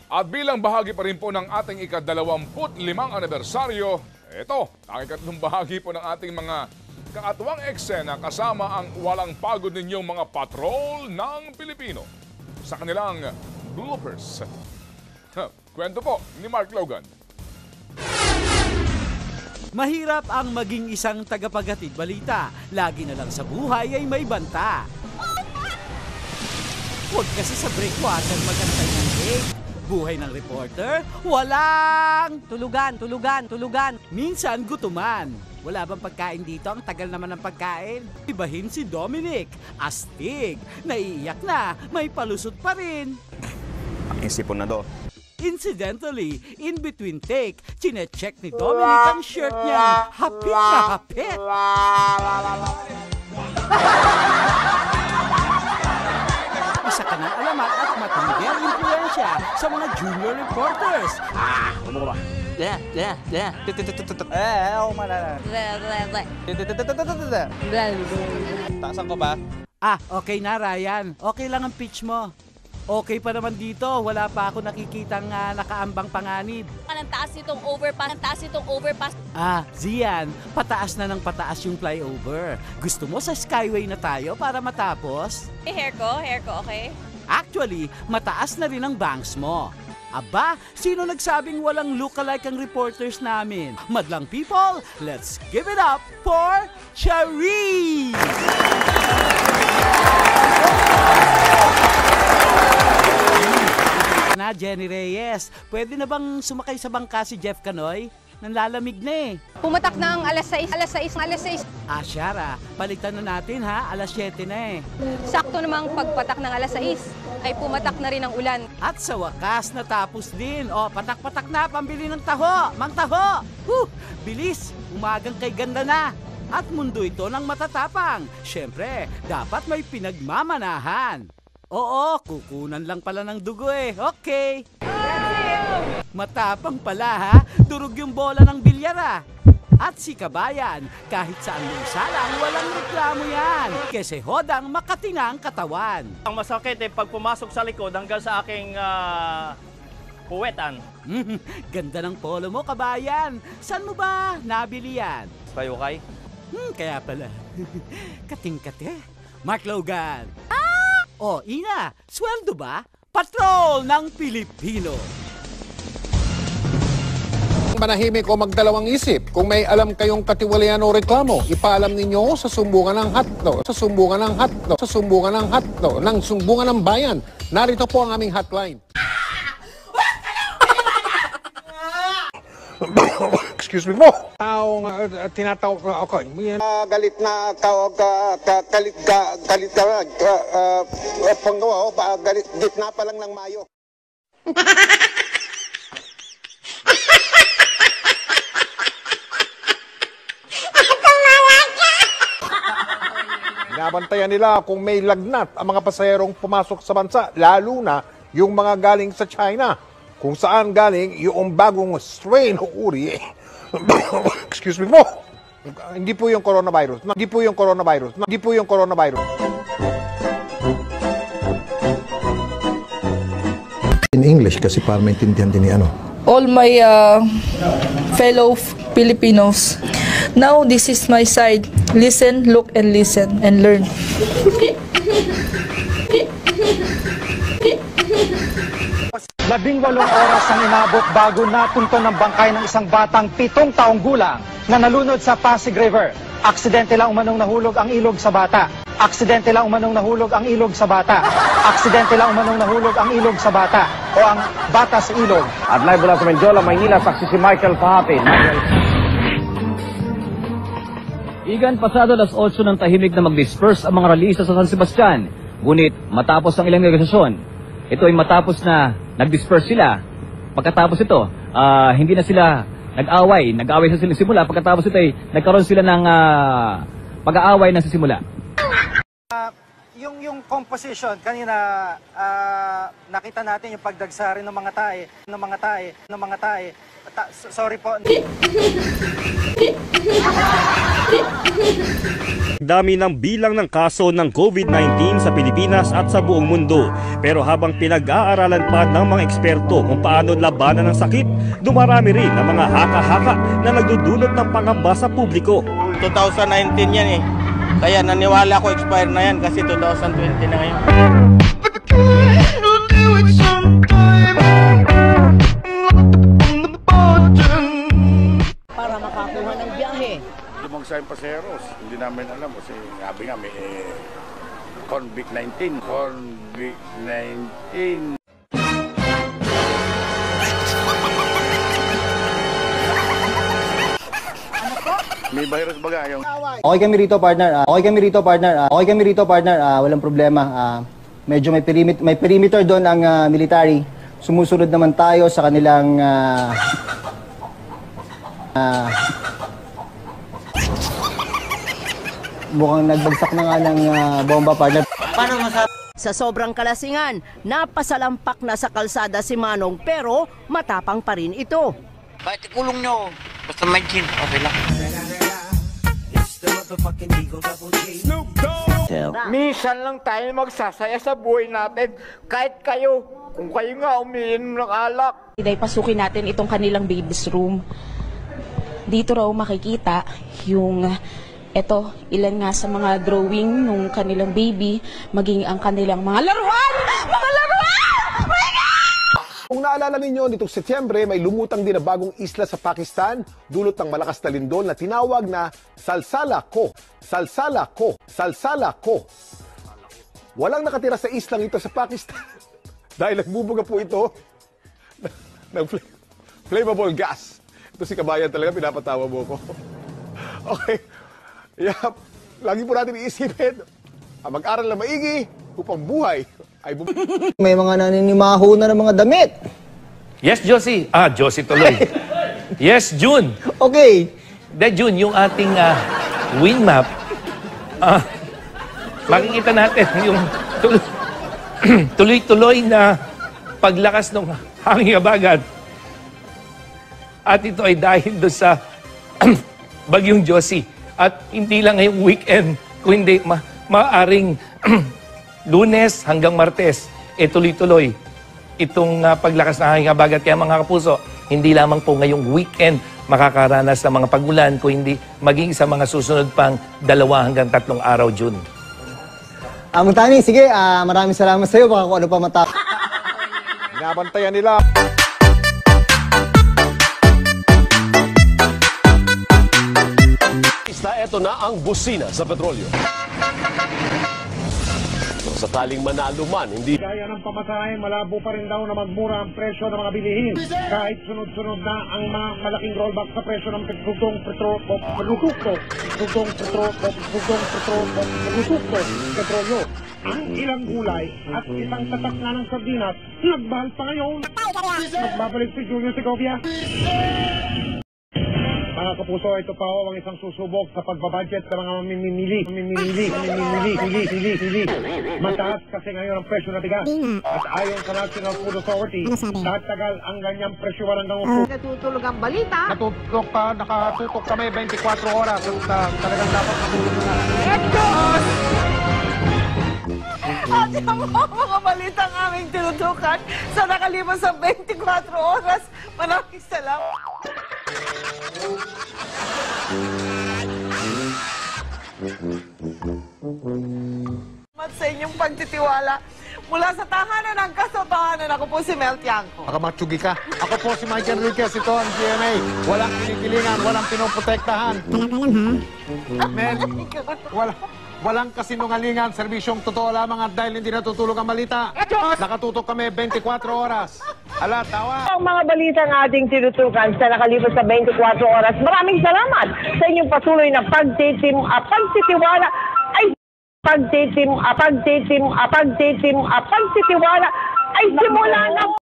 At bilang bahagi pa rin po ng ating ika-25 anibersaryo, ito, ang ikatlong bahagi po ng ating mga kakatuwang eksena kasama ang walang pagod ninyong mga patrol ng Pilipino sa kanilang bloopers. Kwento po ni Mark Logan. Mahirap ang maging isang tagapaghatid balita. Lagi na lang sa buhay ay may banta. Huwag kasi sa breakwater magantay ng break. Buhay ng reporter, walang tulugan. Minsan gutuman. Wala bang pagkain dito? Ang tagal naman ng pagkain. Ibahin si Dominic. Astig. Naiiyak na. May palusot pa rin. Isipon na do. Incidentally, in between take, chinecheck ni Dominic ang shirt niya. Hapit na hapit. Isa ka ng alamat at matinding impluensya sa mga junior reporters. Ano ba? Taasan ko ba? Okay na, Ryan. Okay lang ang pitch mo. Okay pa naman dito. Wala pa ako nakikitang nakaambang panganib. Ang taas itong overpass. Zian, pataas na ng pataas yung flyover. Gusto mo sa Skyway na tayo para matapos? Hair ko, okay? Actually, mataas na rin ang banks mo. Aba, sino nagsabing walang lookalike ang reporters namin? Madlang people, let's give it up for Charis! Na, Jenny Reyes, pwede na bang sumakay sa bangka si Jeff Canoy? Nanlalamig na eh. Pumatak na ang alas 6. Shara, palitan na natin ha, alas 7 na eh. Sakto namang pagpatak ng alas 6 ay pumatak na rin ang ulan. At sa wakas, natapos din. Patak-patak na, pambili ng taho. Mang taho! Bilis, umagang kay ganda na. At mundo ito ng matatapang. Siyempre, dapat may pinagmamanahan. Oo, kukunan lang pala ng dugo eh. Okay. Matapang pala ha, durog yung bola ng bilyara. At si Kabayan, kahit saan mo isalang, walang reklamo yan. Kasi hodang makatinang katawan. Ang masakit pag pumasok sa likod hanggang sa aking puwetan. Ganda ng polo mo, Kabayan. Saan mo ba nabili yan? Kayo kay? Kaya pala. Kating-kate. Mark Logan. Ina, sweldo ba? Patrol ng Pilipino. Manahimik o magdalawang isip. Kung may alam kayong katiwalian o reklamo, ipaalam ninyo sa sumbungan ng hotdog, sa sumbungan ng bayan. Narito po ang aming hotline. Excuse me po. Taong tinatawag ako. Galit na panggawa ko, galit gitna pa lang ng Mayo. Binabantayan nila kung may lagnat ang mga pasahero pumasok sa bansa, lalo na yung mga galing sa China. Kung saan galing yung bagong strain o uri. Excuse me po. Hindi po yung coronavirus. In English kasi para maintindihan din ni ano. All my fellow Filipinos, now this is my side. Listen, look, and listen, and learn. 18 oras ang inabot bago natunton ng bangkay ng isang batang 7 taong gulang na nalunod sa Pasig River. Aksidente lang umanong nahulog ang ilog sa bata. O ang bata sa ilog. At live mula sa Menjola, Maynila, saksi si Michael Pahapin. Igan, pasado alas 8 ng tahimik na mag-disperse ang mga ralisa sa San Sebastian. Ngunit matapos ang ilang negosyasyon, ito ay matapos na nag-disperse sila. Pagkatapos ito, hindi na sila nag-away sa simula. Pagkatapos ito ay nagkaroon sila ng pag-aaway na sa simula. Yung composition, kanina nakita natin yung pagdagsari ng mga tae. Sorry po. Dami ng bilang ng kaso ng COVID-19 sa Pilipinas at sa buong mundo. Pero habang pinag-aaralan pa ng mga eksperto kung paano labanan ng sakit, dumarami rin ang mga haka-haka na nagdudulot ng pangamba sa publiko. 2019 yan eh. Kaya naniwala ko expire na yan kasi 2020 na ngayon. Para makakuha ng biyahe. Lumang sa paseros, hindi namin alam kasi sabi nga may COVID-19. COVID-19. May virus baga yung... Okay kami rito, partner. Walang problema. Medyo may perimeter doon ang military. Sumusunod naman tayo sa kanilang... mukhang nagbagsak na nga ng bomba, partner. Paano masabi? Sa sobrang kalasingan, napasalampak na sa kalsada si Manong pero matapang pa rin ito. Kahit ikulong nyo, basta may chin, okay lang. Minsan lang tayo magsasaya sa buhay natin. Kahit kayo, kung kayo nga umiinom ng alak. Dahil pasukin natin itong kanilang baby's room. Dito raw makikita yung ilan nga sa mga drawing nung kanilang baby, maging ang kanilang mga laruan! Mga laruan! Kung naalala ninyo, nitong Setyembre, may lumutang din na bagong isla sa Pakistan, dulot ng malakas na lindol na tinawag na Salsala Ko. Salsala Ko. Salsala Ko. Walang nakatira sa islang ito sa Pakistan dahil nagbubuga po ito ng flammable gas. Ito si Kabayan talaga, pinapatawa mo ko. Okay. Yep. Lagi po natin iisipin, mag-aral na maigi upang buhay ay May mga naninimaho na ng mga damit. Yes, Josie. Josie tuloy. Yes, June. Okay. June, yung ating wind map, makikita natin yung tuloy-tuloy na paglakas ng hangin habagat. At ito ay dahil doon sa bagyong Josie. At hindi lang ngayong weekend, kung hindi maaring Lunes hanggang Martes, tuloy-tuloy itong paglakas ng hangin habagat. Kaya mga kapuso, hindi lamang po ngayong weekend makakaranas ng mga pagulan, kung hindi maging sa mga susunod pang 2 hanggang 3 araw, June. Tani, sige, maraming salamat sa iyo. Baka kung ano pa matapos. Binabantayan nila. Ito na ang busina sa petrolyo. So, sakaling manalo man, hindi... Gaya ng pamasahe, malabo pa rin daw na magmura ang presyo ng mga bilihin. Kahit sunod-sunod na ang mga malaking rollback sa presyo ng petrolyo. Ang ilang gulay at isang tatak na ng sardinas, nagbahal pa ngayon. Magbabalik si Julio Segovia. Mga kapuso, ito pa ang isang susubok sa pagbabudget sa mga mamimili. Mataas kasi ngayon ang presyo na bigas. At ayon sa National Food Authority, tatagal ang ganyang presyo hanggang Natutulog ang balita. Nakatutok kami 24 oras at talagang dapat matulog na. At yung mga balitang aming tinutukan sa nakalipas sa 24 oras. Maraming salamat. Sa inyong pagtitiwala mula sa tahanan ng kasatahanan, ako po si Mel Tiangco. Akamatsugi ka. Ako po si Mike Enriquez, ito ang GMA. Walang kinikilingan, walang pinoprotektahan. Mel, walang kasinungalingan, serbisyong totoo lamang at dahil hindi natutulog ang balita. Nakatutok kami 24 oras. Ala, tawa. Ang mga balita ng ating tinutukan sa nakalipas sa 24 oras. Maraming salamat sa inyong patuloy na pagtitiwala ay simula na